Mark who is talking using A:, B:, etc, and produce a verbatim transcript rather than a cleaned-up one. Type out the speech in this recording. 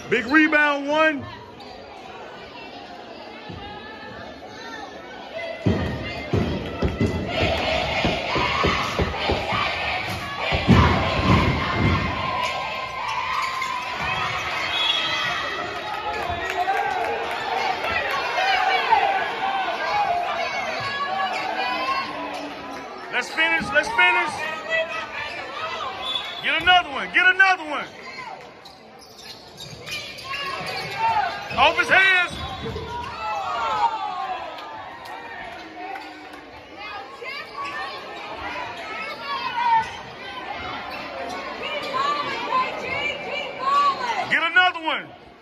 A: Big rebound, one. Let's finish, let's finish. Get another one, get another one. Off his hands. Get another one.